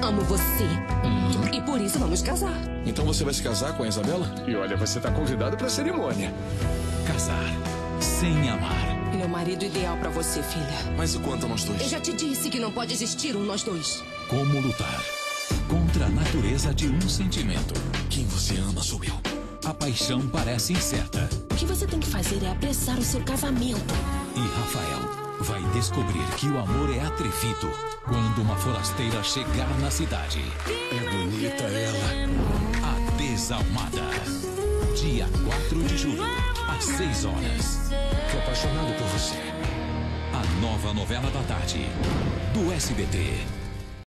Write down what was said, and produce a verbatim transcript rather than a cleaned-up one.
amo você. Hum. E por isso vamos casar. Então você vai se casar com a Isabela? E olha, você tá convidado pra cerimônia. Casar sem amar. Ele é o marido ideal pra você, filha. Mas e quanto a nós dois? Eu já te disse que não pode existir um nós dois. Como lutar contra a natureza de um sentimento. Quem você ama sou eu. A paixão parece incerta. O que você tem que fazer é apressar o seu casamento. E Rafael vai descobrir que o amor é atrevido quando uma forasteira chegar na cidade. É bonita ela. A Desalmada. Dia quatro de julho, às seis horas. Tô apaixonado por você. A nova novela da tarde, do S B T.